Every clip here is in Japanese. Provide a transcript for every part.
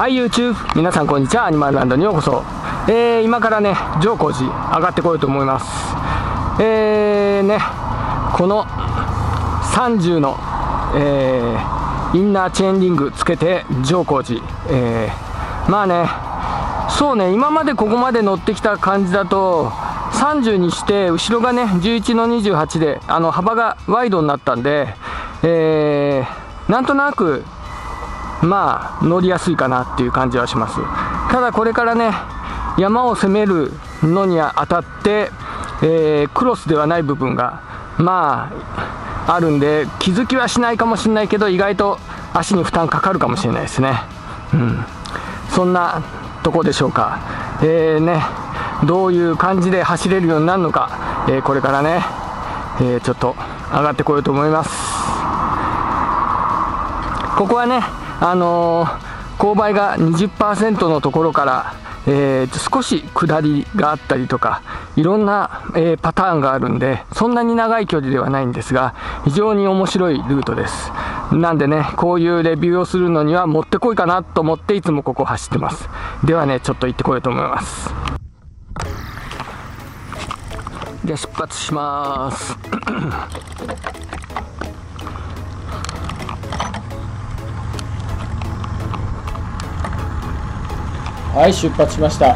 はい YouTube 皆さんこんにちは。アニマルランドにようこそ。今からね乗光寺上がってこようと思います。この30の、インナーチェーンリングつけて乗光寺、まあねそうね、今までここまで乗ってきた感じだと30にして後ろがね11の28で幅がワイドになったんで、なんとなくまあ乗りやすいかなっていう感じはします。ただこれからね山を攻めるのにあたって、クロスではない部分がまああるんで気づきはしないかもしれないけど意外と足に負担かかるかもしれないですね。そんなとこでしょうか。どういう感じで走れるようになるのか、これからね、ちょっと上がってこようと思います。ここはね勾配が 20% のところから、少し下りがあったりとかいろんな、パターンがあるんでそんなに長い距離ではないんですが非常に面白いルートです。なんでねこういうレビューをするのにはもってこいかなと思っていつもここ走ってます。ではねちょっと行ってこようと思います。じゃあ出発しますはい出発しました。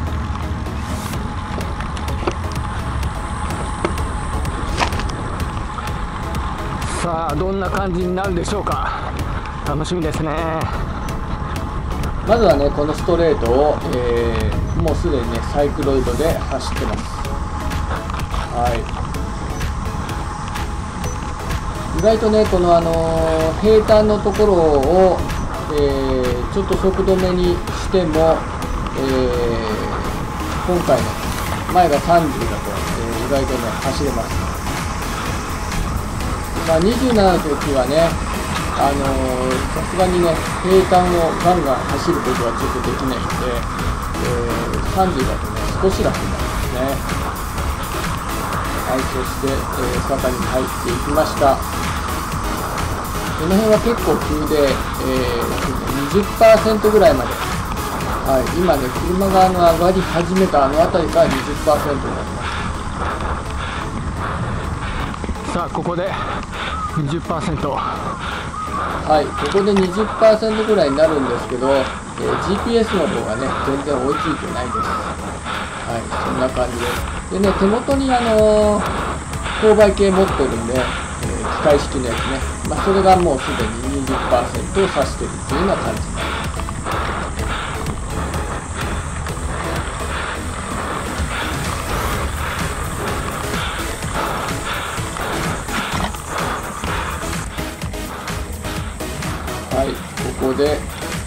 さあどんな感じになるでしょうか。楽しみですね。まずはねこのストレートを、もうすでにねサイクロイドで走ってます。意外とねこの平坦のところを、ちょっと速度目にしても、今回ね前が30だと、意外とね走れます。27の時はねさすがにね平坦をガンガン走ることはちょっとできないので、30だとね少し楽になりますね。はい、そして、坂に入っていきました。この辺は結構急で、20% ぐらいまで、今ね車が上がり始めた辺りから 20% になります。さあここで 20%、ここで 20% ぐらいになるんですけど、GPS の方がね全然追いついてないです。そんな感じです。でね、手元に勾配計持ってるんで、機械式のやつね、それがもうすでに 20% を指してるっていうような感じになります。ここで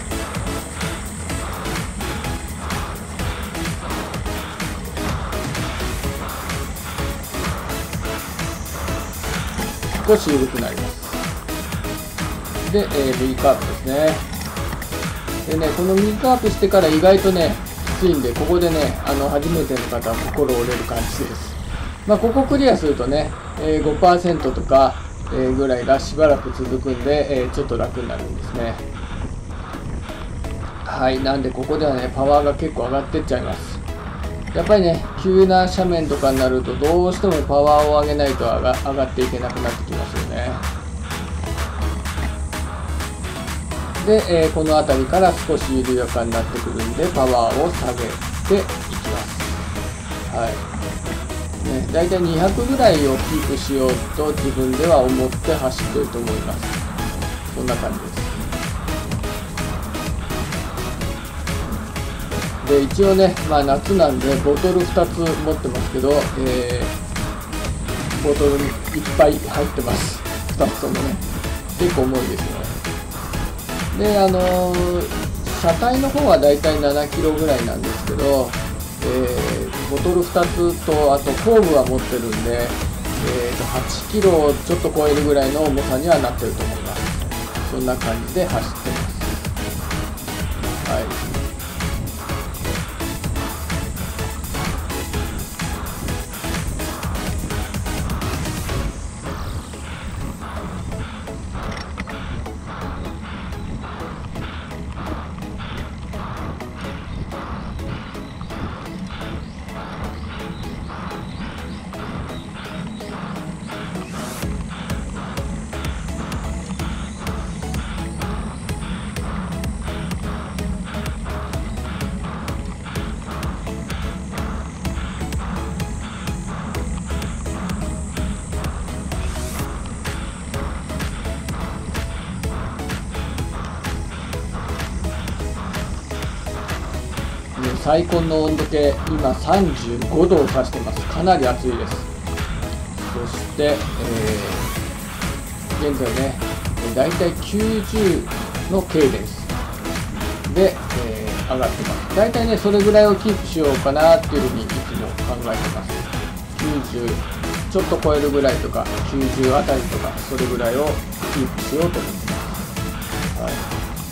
少し緩くなります。で、右カーブですね。でね、この右カーブしてから意外とねきついんで、ここでね初めての方は心折れる感じです。ここクリアするとね、5% とか、ぐらいがしばらく続くんで、ちょっと楽になるんですね。なんでここではねパワーが結構上がってっちゃいます。やっぱりね急な斜面とかになるとどうしてもパワーを上げないと上がっていけなくなってきますよね。で、この辺りから少し緩やかになってくるんでパワーを下げていきます。だいたい200ぐらいをキープしようと自分では思って走っていると思います。こんな感じです。で一応ね、夏なんでボトル2つ持ってますけど、ボトルにいっぱい入ってます。2つともね結構重いですよね。で車体の方はだいたい7キロぐらいなんですけど、ボトル2つとあと後部は持ってるんで、8キロをちょっと超えるぐらいの重さにはなってると思います。そんな感じで走ってます。 最高の温度計、今35度を指してます。かなり暑いです。そして、現在ね、だいたい90のケイデンスで、上がってます。だいたいね、それぐらいをキープしようかなっていうふうにいつも考えてます。90ちょっと超えるぐらいとか、90あたりとか、それぐらいをキープしようと思ってます。はい。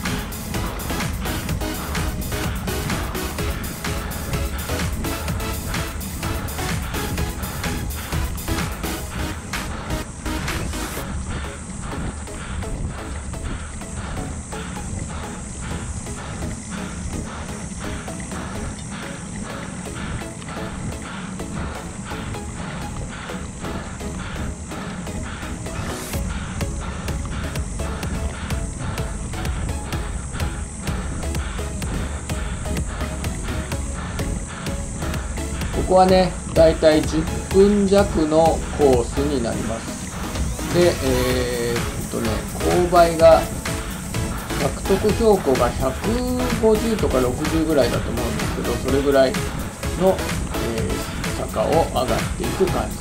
ここはね、だいたい10分弱のコースになります。で、勾配が、獲得標高が150とか60ぐらいだと思うんですけど、それぐらいの、坂を上がっていく感じです。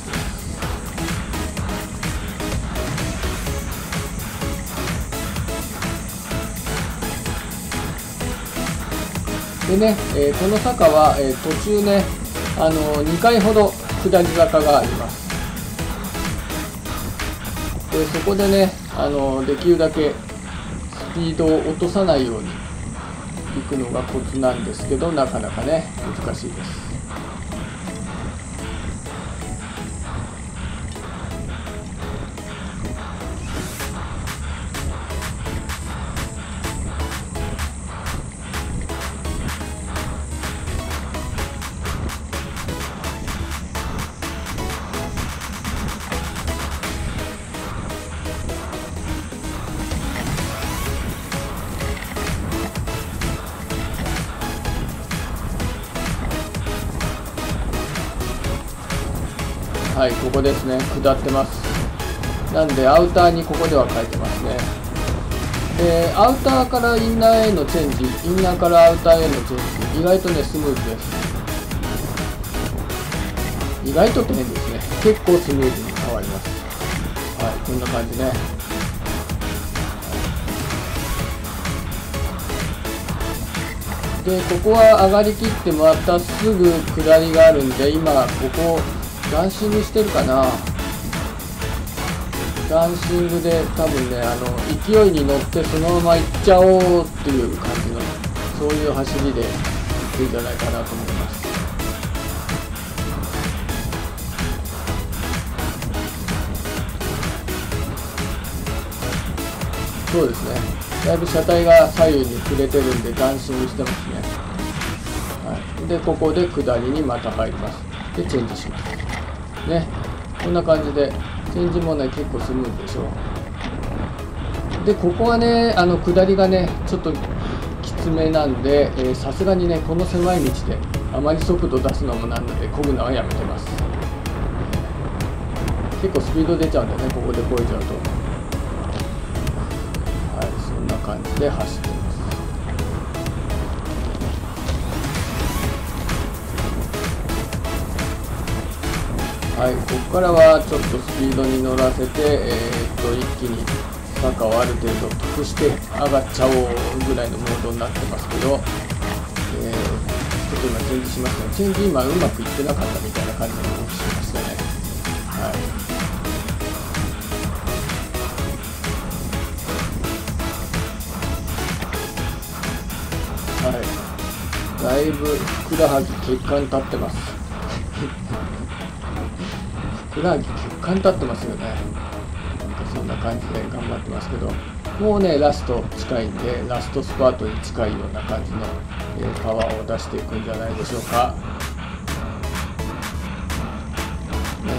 でね、この坂は、途中ね、2回ほど下り坂があります。でそこでね、できるだけスピードを落とさないように行くのがコツなんですけど、なかなかね難しいです。はい、ここですね、下ってます。なんでアウターにここでは書いてますね。でアウターからインナーへのチェンジ、インナーからアウターへのチェンジ、意外とねスムーズです。意外とって変ですね、結構スムーズに変わります。はい、こんな感じね。でここは上がりきってまたすぐ下りがあるんで、今ここダンシングしてるかな。ダンシングで多分ね、勢いに乗ってそのまま行っちゃおうっていう感じの、そういう走りでいくんじゃないかなと思います。そうですね、だいぶ車体が左右に触れてるんでダンシングしてますね。はい、でここで下りにまた入ります。でチェンジしますね。こんな感じでチェンジもね結構スムーズでしょ。でここはね下りがねちょっときつめなんで、さすがにねこの狭い道であまり速度出すのもなんので漕ぐのはやめてます。結構スピード出ちゃうんでね、ここで漕いじゃうと。はい、そんな感じで走ってます。はい、ここからはちょっとスピードに乗らせて、一気に坂をある程度得して上がっちゃおうぐらいのモードになってますけど、ちょっと今チェンジしましたね。チェンジ今うまくいってなかったみたいな感じの動きしましたね。はい、だいぶふくらはぎ血管立ってます。ふくらはぎ血管立ってますよね。なんかそんな感じで頑張ってますけど、もうねラスト近いんで、ラストスパートに近いような感じの、パワーを出していくんじゃないでしょうか。ね、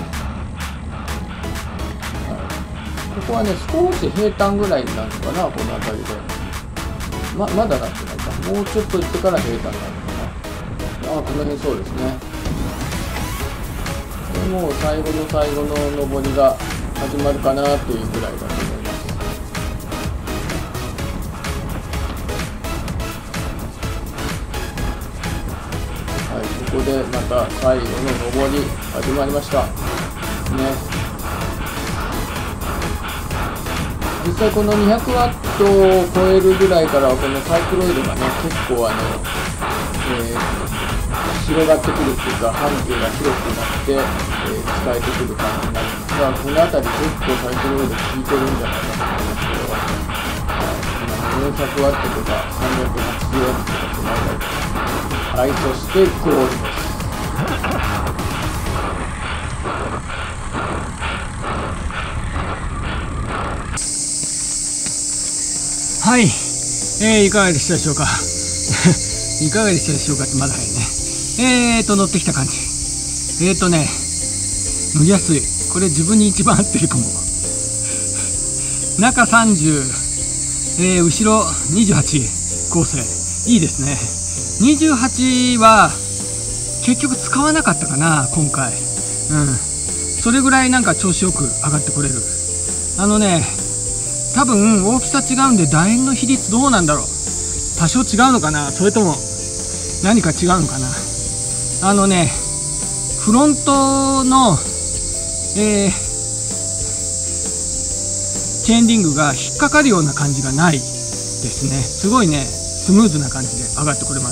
はい、ここはね少し平坦ぐらいになるのかな、この辺りで。まだなってないか、もうちょっと行ってから平坦になるのかな。この辺そうですね。もう最後の最後の上りが始まるかなというぐらいだと思います。 ここでまた最後の上り始まりましたね。実際この200ワットを超えるぐらいからこのサイクロイドがね結構広がってくるっていうか半径が広くなって、使えてくる感じになるんですが、この辺り結構サイクロイド効いてるんじゃないかと思いますけど、400ワットとか380ワットとかその辺りです。はい、そしてゴールです。はい、いかがでしたでしょうかいかがでしたでしょうかってまだ早いね。乗ってきた感じ。乗りやすい。これ自分に一番合ってるかも。中30、後ろ28構成。いいですね。28は結局使わなかったかな、今回。それぐらいなんか調子よく上がってこれる。多分大きさ違うんで楕円の比率どうなんだろう。多少違うのかな、それとも何か違うのかな。フロントの、チェーンリングが引っかかるような感じがないですね。すごいね、スムーズな感じで上がってこれます。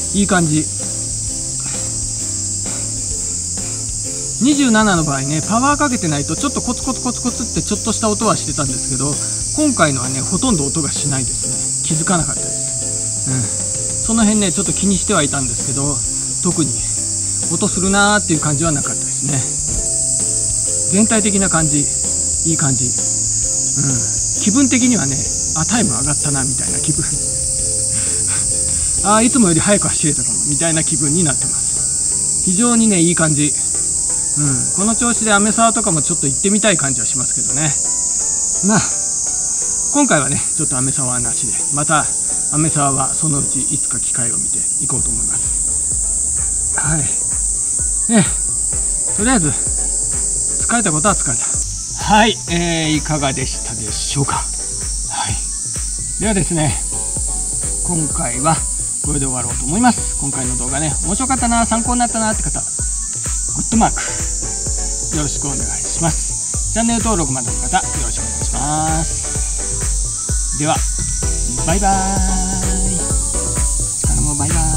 いい感じ。27の場合ね、パワーかけてないとちょっとコツコツコツコツってちょっとした音はしてたんですけど、今回のはねほとんど音がしないですね。気づかなかったです。その辺ねちょっと気にしてはいたんですけど、特に音するなーっていう感じはなかったですね。全体的な感じいい感じ。気分的にはね、タイム上がったなみたいな気分いつもより早く走れたかもみたいな気分になってます。非常にねいい感じ。この調子でアメサワとかもちょっと行ってみたい感じはしますけどね。今回はねちょっとアメサワはなしで、またアメサワはそのうちいつか機会を見ていこうと思います。はいね、とりあえず疲れたことは疲れた。はい、いかがでしたでしょうか。ではですね、今回はこれで終わろうと思います。今回の動画ね面白かったな、参考になったなって方、グッドマークよろしくお願いします。チャンネル登録まだの方よろしくお願いします。ではバイバーイ。頼む、バイバーイ。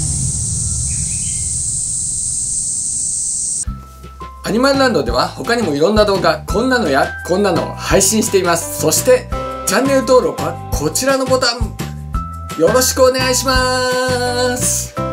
アニマルランドでは他にもいろんな動画、こんなのやこんなのを配信しています。そしてチャンネル登録はこちらのボタンよろしくお願いします。